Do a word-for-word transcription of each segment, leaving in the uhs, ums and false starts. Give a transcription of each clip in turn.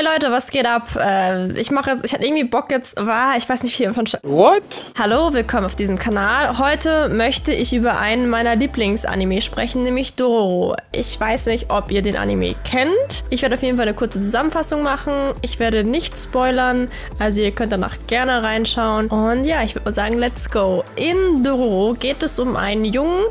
Hey Leute, was geht ab? Äh, ich mache jetzt, ich hatte irgendwie Bock jetzt, war, ich weiß nicht viel von... What? Hallo, willkommen auf diesem Kanal. Heute möchte ich über einen meiner Lieblingsanime sprechen, nämlich Dororo. Ich weiß nicht, ob ihr den Anime kennt. Ich werde auf jeden Fall eine kurze Zusammenfassung machen. Ich werde nicht spoilern, also ihr könnt danach gerne reinschauen. Und ja, ich würde mal sagen, let's go. In Dororo geht es um einen Jungen.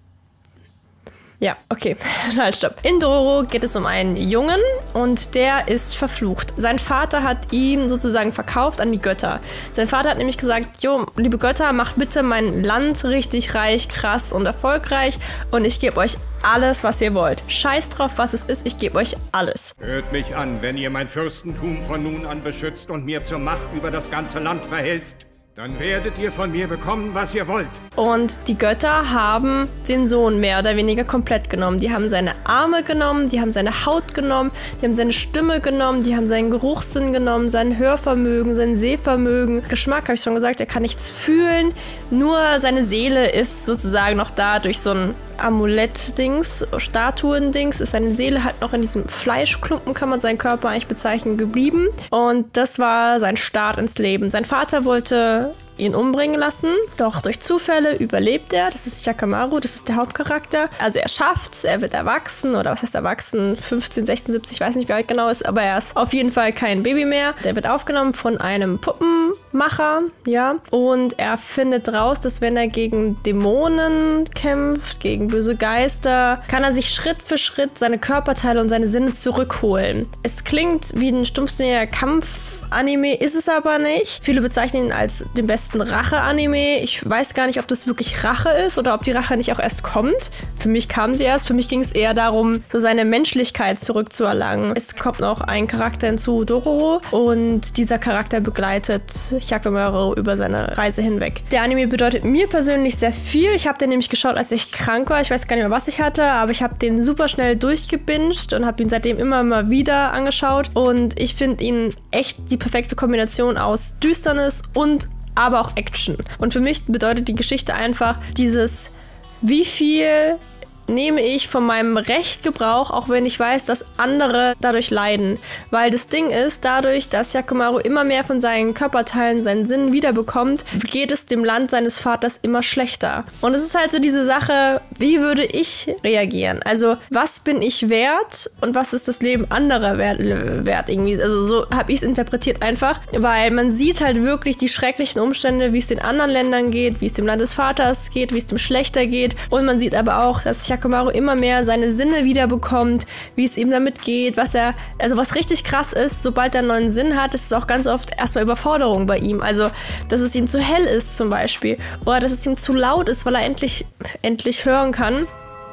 Ja, okay, halt, stopp. In Dororo geht es um einen Jungen und der ist verflucht. Sein Vater hat ihn sozusagen verkauft an die Götter. Sein Vater hat nämlich gesagt, jo, liebe Götter, macht bitte mein Land richtig reich, krass und erfolgreich und ich gebe euch alles, was ihr wollt. Scheiß drauf, was es ist, ich gebe euch alles. Hört mich an, wenn ihr mein Fürstentum von nun an beschützt und mir zur Macht über das ganze Land verhelft. Dann werdet ihr von mir bekommen, was ihr wollt. Und die Götter haben den Sohn mehr oder weniger komplett genommen. Die haben seine Arme genommen, die haben seine Haut genommen, die haben seine Stimme genommen, die haben seinen Geruchssinn genommen, sein Hörvermögen, sein Sehvermögen. Geschmack, habe ich schon gesagt, er kann nichts fühlen. Nur seine Seele ist sozusagen noch da durch so ein Amulett-Dings, Statuen-Dings, ist seine Seele halt noch in diesem Fleischklumpen, kann man seinen Körper eigentlich bezeichnen, geblieben. Und das war sein Start ins Leben. Sein Vater wollte ihn umbringen lassen, doch durch Zufälle überlebt er. Das ist Hyakkimaru, das ist der Hauptcharakter. Also er schafft's, er wird erwachsen, oder was heißt erwachsen? fünfzehn, sechzehn, siebzig, ich weiß nicht, wie alt genau ist, aber er ist auf jeden Fall kein Baby mehr. Der wird aufgenommen von einem Puppenmacher, ja, und er findet raus, dass wenn er gegen Dämonen kämpft, gegen böse Geister, kann er sich Schritt für Schritt seine Körperteile und seine Sinne zurückholen. Es klingt wie ein stumpfsinniger Kampf-Anime, ist es aber nicht. Viele bezeichnen ihn als den besten Rache-Anime. Ich weiß gar nicht, ob das wirklich Rache ist oder ob die Rache nicht auch erst kommt. Für mich kam sie erst. Für mich ging es eher darum, so seine Menschlichkeit zurückzuerlangen. Es kommt noch ein Charakter hinzu, Dororo, und dieser Charakter begleitet Hyakkimaru über seine Reise hinweg. Der Anime bedeutet mir persönlich sehr viel. Ich habe den nämlich geschaut, als ich krank war. Ich weiß gar nicht mehr, was ich hatte, aber ich habe den super schnell durchgebinged und habe ihn seitdem immer mal wieder angeschaut. Und ich finde ihn echt die perfekte Kombination aus Düsternis und aber auch Action. Und für mich bedeutet die Geschichte einfach dieses, wie viel nehme ich von meinem Recht Gebrauch, auch wenn ich weiß, dass andere dadurch leiden. Weil das Ding ist, dadurch, dass Hyakkimaru immer mehr von seinen Körperteilen, seinen Sinnen wiederbekommt, geht es dem Land seines Vaters immer schlechter. Und es ist halt so diese Sache, wie würde ich reagieren? Also, was bin ich wert und was ist das Leben anderer wert, wert irgendwie? Also, so habe ich es interpretiert einfach, weil man sieht halt wirklich die schrecklichen Umstände, wie es den anderen Ländern geht, wie es dem Land des Vaters geht, wie es dem schlechter geht. Und man sieht aber auch, dass Hyakkimaru immer mehr seine Sinne wiederbekommt, wie es ihm damit geht, was er, also was richtig krass ist, sobald er einen neuen Sinn hat, ist es auch ganz oft erstmal Überforderung bei ihm. Also, dass es ihm zu hell ist zum Beispiel oder dass es ihm zu laut ist, weil er endlich, endlich hören kann.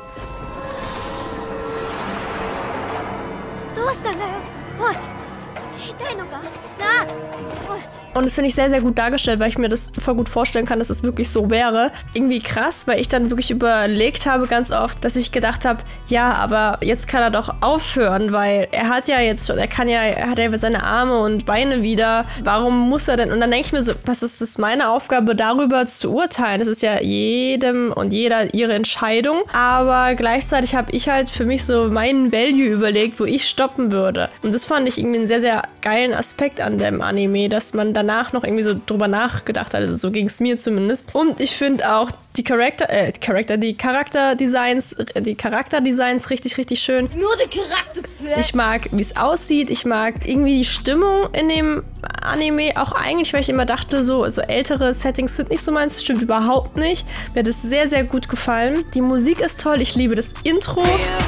Und das finde ich sehr, sehr gut dargestellt, weil ich mir das voll gut vorstellen kann, dass es wirklich so wäre. Irgendwie krass, weil ich dann wirklich überlegt habe ganz oft, dass ich gedacht habe, ja, aber jetzt kann er doch aufhören, weil er hat ja jetzt schon, er kann ja, er hat ja seine Arme und Beine wieder. Warum muss er denn? Und dann denke ich mir so, was ist das meine Aufgabe, darüber zu urteilen? Das ist ja jedem und jeder ihre Entscheidung. Aber gleichzeitig habe ich halt für mich so meinen Value überlegt, wo ich stoppen würde. Und das fand ich irgendwie einen sehr, sehr geilen Aspekt an dem Anime, dass man dann danach noch irgendwie so drüber nachgedacht hat. Also so ging es mir zumindest. Und ich finde auch die Charakter, äh, Charakter, die Charakterdesigns, die Charakterdesigns richtig, richtig schön. Nur der Charakter. Ich mag, wie es aussieht. Ich mag irgendwie die Stimmung in dem Anime. Auch eigentlich, weil ich immer dachte, so, so ältere Settings sind nicht so meins. Das stimmt überhaupt nicht. Mir hat es sehr, sehr gut gefallen. Die Musik ist toll. Ich liebe das Intro.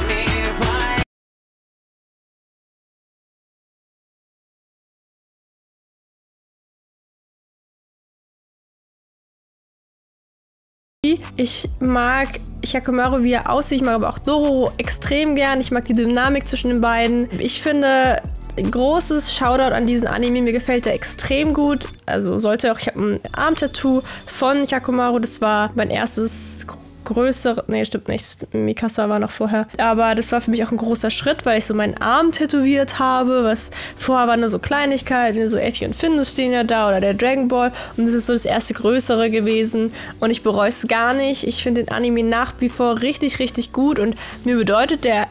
Ich mag Hyakkimaru, wie er aussieht. Ich mag aber auch Dororo extrem gern. Ich mag die Dynamik zwischen den beiden. Ich finde, ein großes Shoutout an diesen Anime. Mir gefällt der extrem gut. Also sollte auch, ich habe ein Arm-Tattoo von Hyakkimaru. Das war mein erstes größere, nee, stimmt nicht, Mikasa war noch vorher, aber das war für mich auch ein großer Schritt, weil ich so meinen Arm tätowiert habe, was vorher war nur so Kleinigkeiten, so Effie und Findus stehen ja da oder der Dragon Ball und das ist so das erste größere gewesen und ich bereue es gar nicht. Ich finde den Anime nach wie vor richtig, richtig gut und mir bedeutet der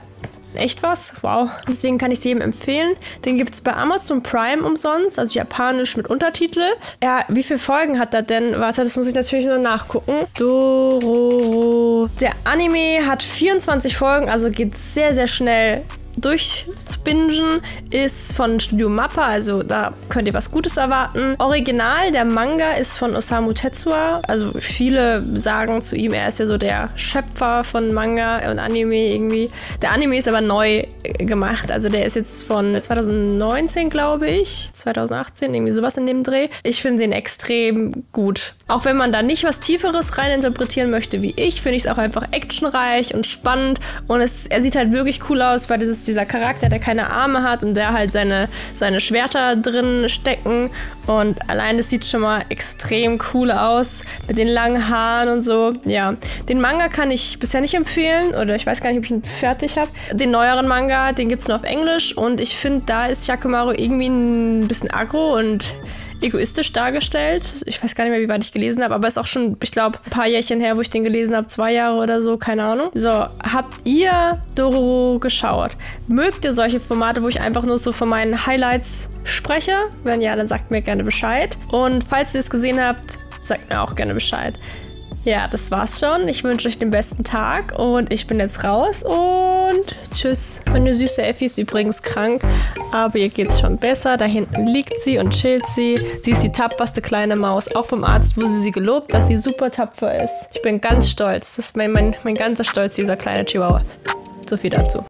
echt was. Wow. Deswegen kann ich es jedem empfehlen. Den gibt es bei Amazon Prime umsonst, also japanisch mit Untertitel. Ja, wie viele Folgen hat er denn? Warte, das muss ich natürlich nur nachgucken. Dororo. Der Anime hat vierundzwanzig Folgen, also geht sehr, sehr schnell durchzubingen, ist von Studio Mappa, also da könnt ihr was Gutes erwarten. Original, der Manga ist von Osamu Tezuka, also viele sagen zu ihm, er ist ja so der Schöpfer von Manga und Anime irgendwie. Der Anime ist aber neu gemacht, also der ist jetzt von zwanzig neunzehn, glaube ich, zwanzig achtzehn, irgendwie sowas in dem Dreh. Ich finde den extrem gut. Auch wenn man da nicht was Tieferes reininterpretieren möchte wie ich, finde ich es auch einfach actionreich und spannend und es, er sieht halt wirklich cool aus, weil das ist dieser Charakter, der keine Arme hat und der halt seine, seine Schwerter drin stecken und allein das sieht schon mal extrem cool aus mit den langen Haaren und so. Ja, den Manga kann ich bisher nicht empfehlen oder ich weiß gar nicht, ob ich ihn fertig habe. Den neueren Manga, den gibt es nur auf Englisch und ich finde, da ist Hyakkimaru irgendwie ein bisschen aggro und egoistisch dargestellt. Ich weiß gar nicht mehr, wie weit ich gelesen habe, aber ist auch schon, ich glaube, ein paar Jährchen her, wo ich den gelesen habe, zwei Jahre oder so, keine Ahnung. So, habt ihr Dororo geschaut? Mögt ihr solche Formate, wo ich einfach nur so von meinen Highlights spreche? Wenn ja, dann sagt mir gerne Bescheid. Und falls ihr es gesehen habt, sagt mir auch gerne Bescheid. Ja, das war's schon. Ich wünsche euch den besten Tag und ich bin jetzt raus und tschüss. Meine süße Effi ist übrigens krank, aber ihr geht's schon besser. Da hinten liegt sie und chillt sie. Sie ist die tapferste kleine Maus. Auch vom Arzt wurde sie gelobt, dass sie super tapfer ist. Ich bin ganz stolz. Das ist mein, mein, mein ganzer Stolz, dieser kleine Chihuahua. So viel dazu.